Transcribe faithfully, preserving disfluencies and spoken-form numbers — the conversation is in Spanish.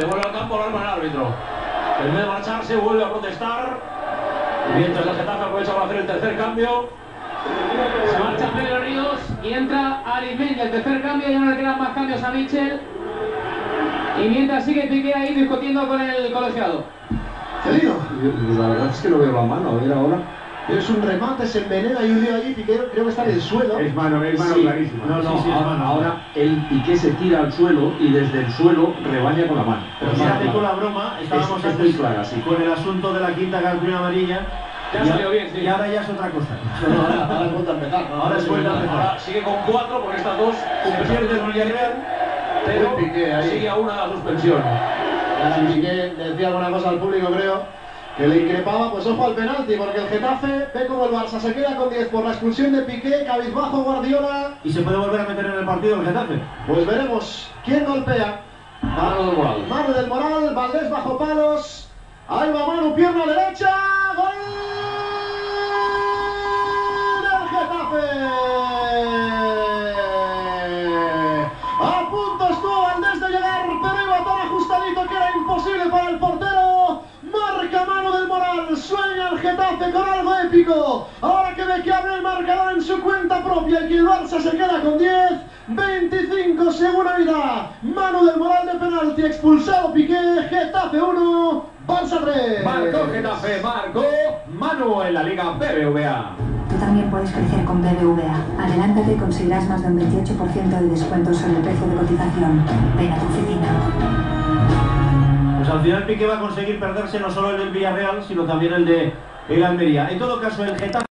Vuelve al campo, alarma el árbitro. En vez de marcharse, vuelve a protestar. Mientras el Getafe aprovecha para hacer el tercer cambio. Se marcha Pedro Ríos y entra Arizmendi. El tercer cambio, ya no le quedan más cambios a Michel. Y mientras sigue Piqué ahí discutiendo con el colegiado. Celino. La verdad es que no veo la mano, a ver ahora. Es un remate, se envenena y un lío ahí. Piqué creo que está en el suelo. Es mano, es mano Sí. clarísima. No, no, Sí, sí, es ahora, mano. ahora el Piqué se tira al suelo y desde el suelo rebaña con la mano. Pero Es fíjate mano, con la claro. broma, estábamos Es- es antes muy clara, sí. con el asunto de la quinta cartulina amarilla. Ya y salió a- bien, sí. Y ahora ya es otra cosa. No, no, ahora, ahora es vuelta a empezar. ¿no? Ahora es vuelta a empezar. Ahora sigue con cuatro porque estas dos Se pierde el Villarreal. pero Buen Piqué ahí. sigue a una la suspensión. Ahora Piqué le decía alguna cosa al público, creo, que le increpaba, pues ojo al penalti, porque el Getafe ve como el Barça se queda con diez por la expulsión de Piqué, cabizbajo Guardiola. Y se puede volver a meter en el partido el Getafe. Pues veremos quién golpea. Mano del Moral. Mano del Moral, Valdés bajo palos. Ahí va Manu, pierna derecha. ¡Gol del Getafe! A punto estuvo Valdés de llegar, pero iba tan ajustadito que era imposible para el portero. Marca Manu del Moral, sueña el Getafe con algo épico. Ahora que ve que abre el marcador en su cuenta propia y que el Barça se queda con diez. veinticinco, segunda vida. Manu del Moral de penalti, expulsado Piqué. Getafe uno, Barça tres. Marcó Getafe, marcó Manu en la Liga B B V A. Tú también puedes crecer con B B V A. Adelántate y conseguirás más de un veintiocho por ciento de descuento sobre el precio de cotización. Ven a tu oficina. Pues al final Piqué va a conseguir perderse no solo el del Villarreal, sino también el de el Almería. En todo caso, el Getafe